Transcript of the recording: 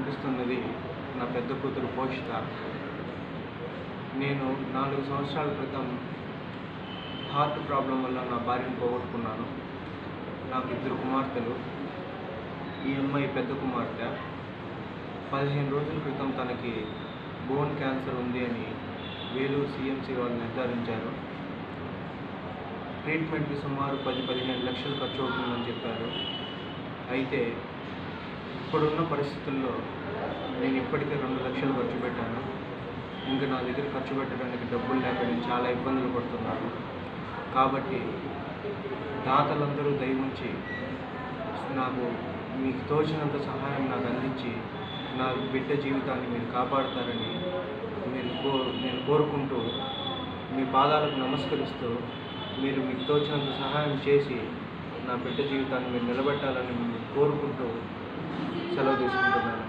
కనిపిస్తున్నది నా పెద్ద కూతురు పోషిత. నేను 4 సంవత్సరాల క్రితం హార్ట్ ప్రాబ్లం వల్ల నా భార్యను పోగొట్టుకున్నాను. నాకు 2 కుమార్తెలు. ఈ అమ్మాయి పెద్ద కుమార్తె. 15 రోజుల క్రితం తనకి బోన్ క్యాన్సర్ ఉంది అని వేలూరు సిఎంసి వాళ్ళు నిర్ధారించారు. ట్రీట్మెంట్కి సుమారు 10-15 లక్షలు ఖర్చు అవుతుందని చెప్పారు. అయితే ఇప్పుడున్న పరిస్థితుల్లో నేను ఇప్పటికే 2 లక్షలు ఖర్చు పెట్టాను. ఇంకా నా దగ్గర ఖర్చు పెట్టడానికి డబ్బులు లేక నేను చాలా ఇబ్బందులు పడుతున్నాను. కాబట్టి దాతలందరూ దయవుంచి నాకు మీకు తోచినంత సహాయం నాకు అందించి నా బిడ్డ జీవితాన్ని మీరు కాపాడుతారని నేను కోరుకుంటూ మీ పాదాలకు నమస్కరిస్తూ మీరు మీకు తోచినంత సహాయం చేసి నా బిడ్డ జీవితాన్ని మీరు నిలబెట్టాలని కోరుకుంటూ సెలవు తీసుకుంటున్నాను.